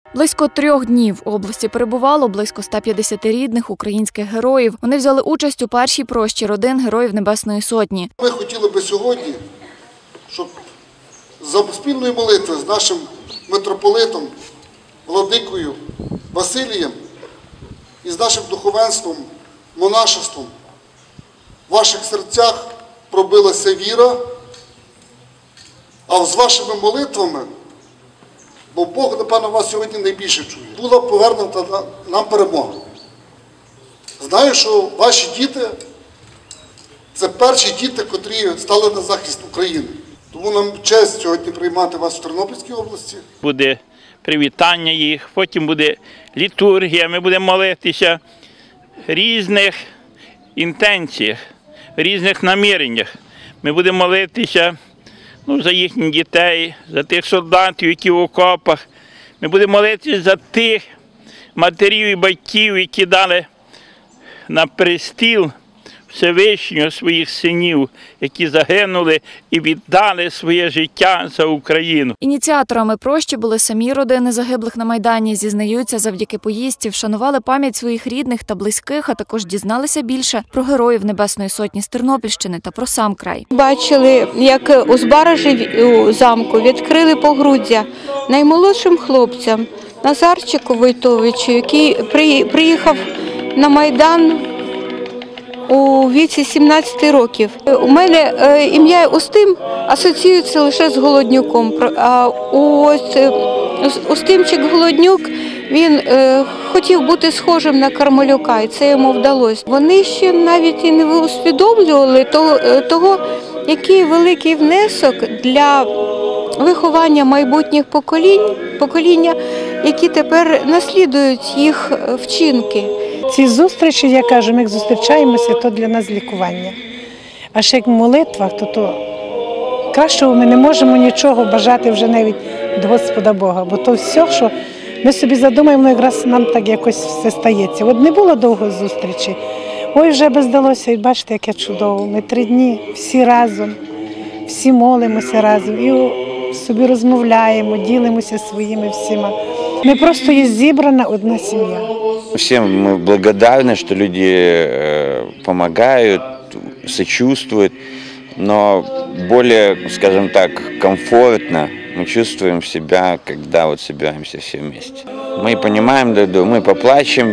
Близько 3 днів в області перебувало близько 150 рідних українських героїв. Вони взяли участь у першій прощі родин Героїв Небесної Сотні. Ми хотіли би сьогодні, щоб за спільною молитвою з нашим митрополитом, владикою Василієм і з нашим духовенством, монашеством в ваших серцях пробилася віра, а з вашими молитвами, бо Бог, напевно, вас сьогодні найбільше чує, була повернута нам перемога. Знаю, що ваші діти – це перші діти, котрі стали на захист України. Тому нам честь сьогодні приймати вас в Тернопільській області. Буде привітання їх, потім буде літургія, ми будемо молитися в різних інтенціях, в різних наміреннях. Ми будемо молитися за їхніх дітей, за тих солдатів, які в окопах. Ми будемо молитися за тих матерів і батьків, які дали на престіл Всевишнього своїх синів, які загинули і віддали своє життя за Україну. Ініціаторами прощі були самі родини загиблих на Майдані. Зізнаються, завдяки поїздці вшанували пам'ять своїх рідних та близьких, а також дізналися більше про Героїв Небесної Сотні з Тернопільщини та про сам край. Бачили, як у Збаражі у замку відкрили погруддя наймолодшим хлопцям Назарчику Войтовичу, який приїхав на Майдан у віці 17 років. У мене ім'я Устим асоціюється лише з Голоднюком. А Устимчик Голоднюк, він хотів бути схожим на Кармелюка, і це йому вдалося. Вони ще навіть і не усвідомлювали того, який великий внесок для виховання майбутніх покоління, які тепер наслідують їх вчинки. Ці зустрічі, я кажу, ми як зустрічаємося, то для нас лікування. А ще як в молитвах, то кращого ми не можемо нічого бажати вже навіть від Господа Бога. Бо то все, що ми собі задумаємо, якраз нам так якось все стається. От не було довго зустрічі. Ой, вже би здалося, і бачите, яке чудово. Ми 3 дні всі разом, всі молимося разом і собі розмовляємо, ділимося своїми всіма. Ми просто є зібрана одна сім'я. Всем мы благодарны, что люди помогают, сочувствуют, но более, скажем так, комфортно мы чувствуем себя, когда вот собираемся все вместе. Мы понимаем друг друга, мы поплачем,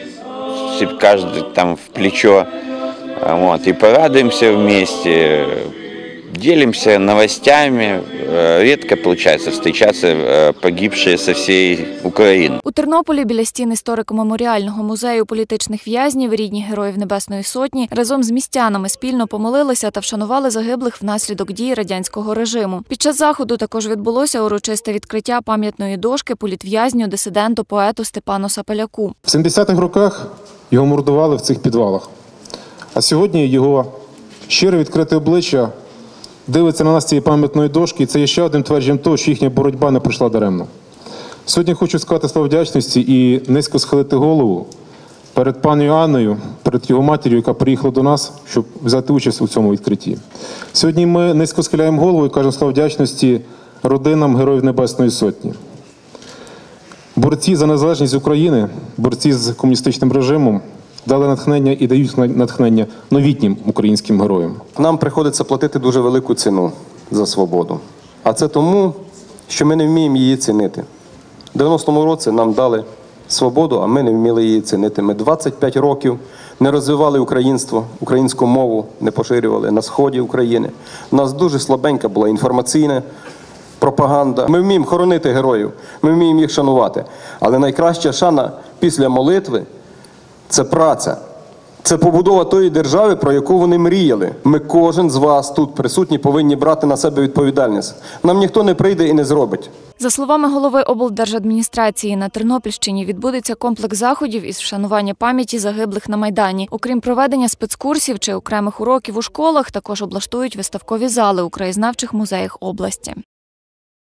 каждый там в плечо, и порадуемся вместе, делимся новостями. Рідко виходить зустрічатися погибші з всієї України. У Тернополі біля стін історико-меморіального музею політичних в'язнів рідні Героїв Небесної Сотні разом з містянами спільно помолилися та вшанували загиблих внаслідок дій радянського режиму. Під час заходу також відбулося урочисте відкриття пам'ятної дошки політв'язню, дисиденту, поету Степану Сапеляку. В 70-х роках його мордували в цих підвалах, а сьогодні його щире відкрите обличчя дивиться на нас цієї пам'ятної дошки, і це є ще одним твердженням того, що їхня боротьба не пройшла даремно. Сьогодні хочу сказати слова вдячності і низько схилити голову перед пані Анною, перед його матір'ю, яка приїхала до нас, щоб взяти участь у цьому відкритті. Сьогодні ми низько схиляємо голову і кажемо слова вдячності родинам Героїв Небесної Сотні. Борці за незалежність України, борці з комуністичним режимом дали натхнення і дають натхнення новітнім українським героям. Нам приходиться платити дуже велику ціну за свободу. А це тому, що ми не вміємо її цінити. В 90-му році нам дали свободу, а ми не вміли її цінити. Ми 25 років не розвивали українство, українську мову не поширювали на сході України. У нас дуже слабенька була інформаційна пропаганда. Ми вміємо хоронити героїв, ми вміємо їх шанувати. Але найкраща шана після молитви – це праця. Це побудова тої держави, про яку вони мріяли. Ми, кожен з вас тут присутні, повинні брати на себе відповідальність. Нам ніхто не прийде і не зробить. За словами голови облдержадміністрації, на Тернопільщині відбудеться комплекс заходів із вшанування пам'яті загиблих на Майдані. Окрім проведення спецкурсів чи окремих уроків у школах, також облаштують виставкові зали у краєзнавчих музеях області.